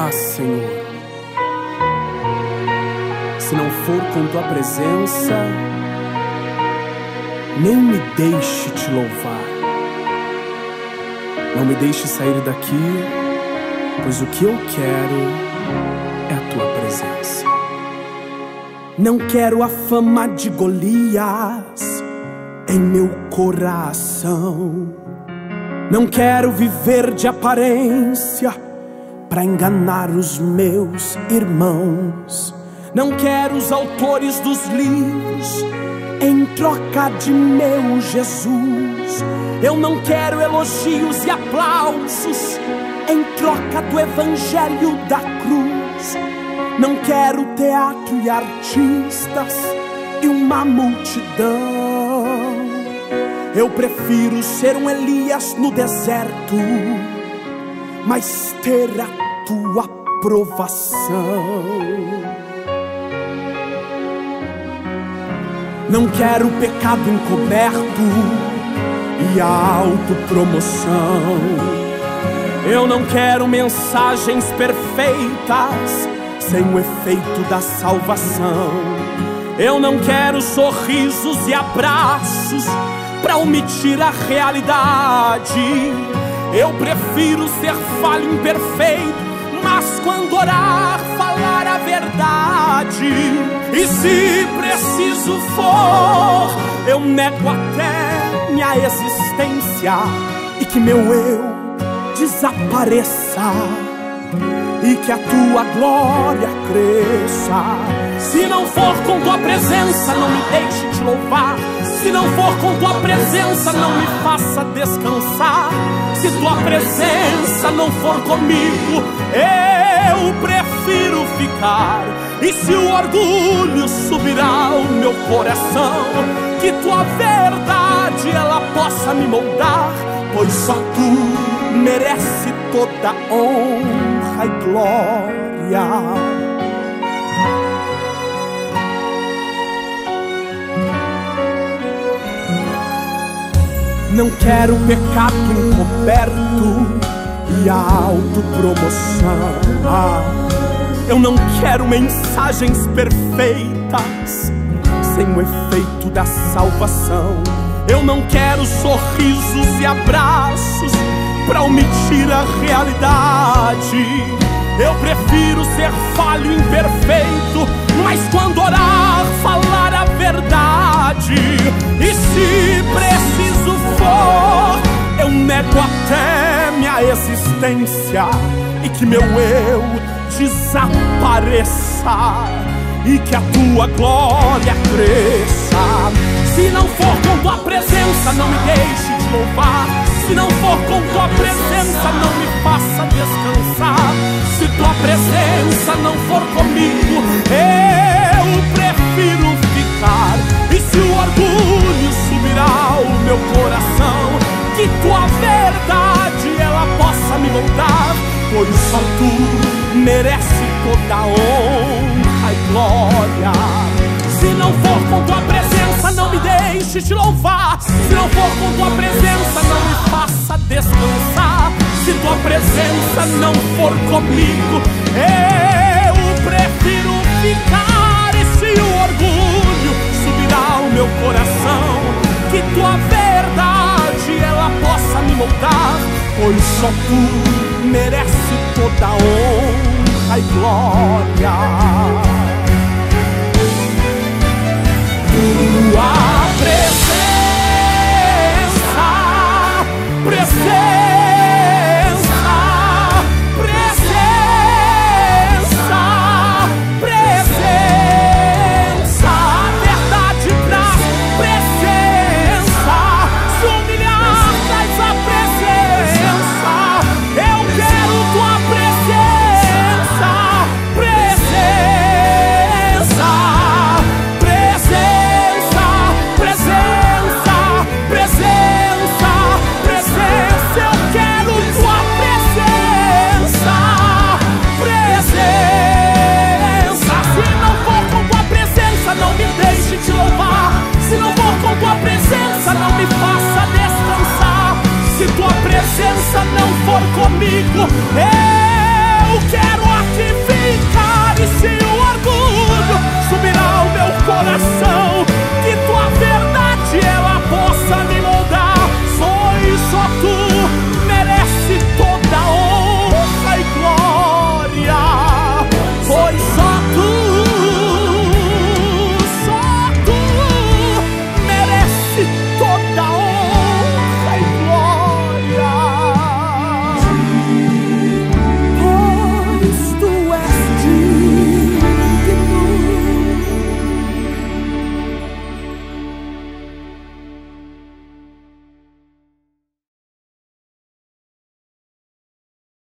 Senhor, se não for com tua presença, nem me deixe te louvar. Não me deixe sair daqui, pois o que eu quero é a tua presença. Não quero a fama de Golias em meu coração. Não quero viver de aparência para enganar os meus irmãos. Não quero os autores dos livros em troca de meu Jesus. Eu não quero elogios e aplausos em troca do evangelho da cruz. Não quero teatro e artistas e uma multidão. Eu prefiro ser um Elias no deserto, mas ter a tua aprovação. Não quero pecado encoberto e autopromoção. Eu não quero mensagens perfeitas sem o efeito da salvação. Eu não quero sorrisos e abraços para omitir a realidade. Eu prefiro ser falho e imperfeito, mas quando orar, falar a verdade. E se preciso for, eu nego até minha existência e que meu eu desapareça e que a tua glória cresça. Se não for com tua presença, não me deixe te louvar. Se não for com tua presença, não me faça descansar. Se tua presença não for comigo, eu prefiro ficar. E se o orgulho subir ao meu coração, que tua verdade ela possa me moldar, pois só tu merece toda honra e glória. Não quero pecado encoberto e autopromoção. Eu não quero mensagens perfeitas sem o efeito da salvação. Eu não quero sorrisos e abraços para omitir a realidade. Eu prefiro ser falho e imperfeito, mas quando orar, falar a verdade. E se preciso for, eu nego até minha existência e que meu eu desapareça e que a tua glória cresça. Se não for com tua presença, não me deixe te louvar. Se não for com tua presença, não me faça descansar. Se tua presença não for comigo, eu prefiro ficar. E se o orgulho subir ao meu coração, que tua verdade ela possa me moldar, pois só tu merece toda honra e glória. Se não for com tua presença, não me deixe te louvar. Se não for com tua presença, não me faça descansar. Se tua presença não for comigo, eu prefiro ficar. E se o orgulho subir ao meu coração, que tua verdade ela possa me moldar, pois só tu merece toda honra e glória. Tua presença, presença. Não me faça descansar. Se tua presença não for comigo,